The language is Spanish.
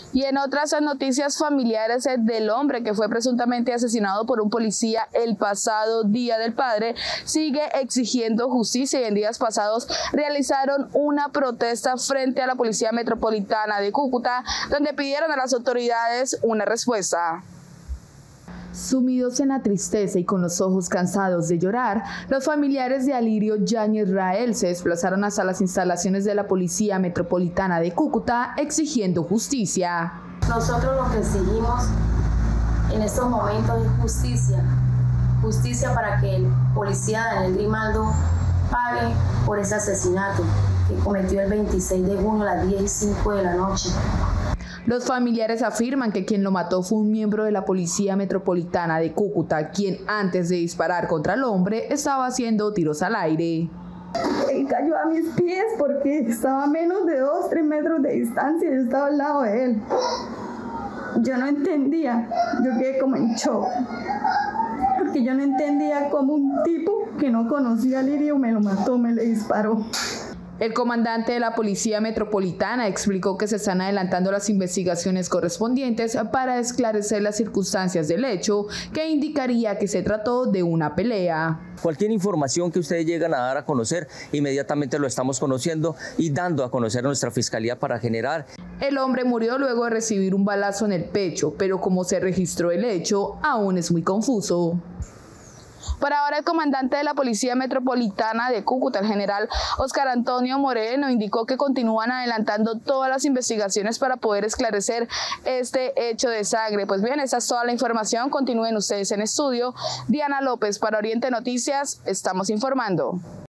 Y en otras noticias, familiares del hombre que fue presuntamente asesinado por un policía el pasado Día del Padre sigue exigiendo justicia, y en días pasados realizaron una protesta frente a la Policía Metropolitana de Cúcuta, donde pidieron a las autoridades una respuesta. Sumidos en la tristeza y con los ojos cansados de llorar, los familiares de Alirio Yáñez Rael se desplazaron hasta las instalaciones de la Policía Metropolitana de Cúcuta exigiendo justicia. Nosotros lo que exigimos en estos momentos es justicia. Justicia para que el policía Daniel Grimaldo pague por ese asesinato que cometió el 26 de junio a las 10:05 de la noche. Los familiares afirman que quien lo mató fue un miembro de la Policía Metropolitana de Cúcuta, quien antes de disparar contra el hombre estaba haciendo tiros al aire. Él cayó a mis pies porque estaba a menos de 2-3 metros de distancia y yo estaba al lado de él. Yo no entendía, yo quedé como en shock, porque yo no entendía cómo un tipo que no conocía a Alirio me lo mató, me le disparó. El comandante de la Policía Metropolitana explicó que se están adelantando las investigaciones correspondientes para esclarecer las circunstancias del hecho, que indicaría que se trató de una pelea. Cualquier información que ustedes llegan a dar a conocer, inmediatamente lo estamos conociendo y dando a conocer a nuestra fiscalía para generar. El hombre murió luego de recibir un balazo en el pecho, pero como se registró el hecho, aún es muy confuso. Por ahora, el comandante de la Policía Metropolitana de Cúcuta, el general Oscar Antonio Moreno, indicó que continúan adelantando todas las investigaciones para poder esclarecer este hecho de sangre. Pues bien, esa es toda la información. Continúen ustedes en estudio. Diana López para Oriente Noticias, estamos informando.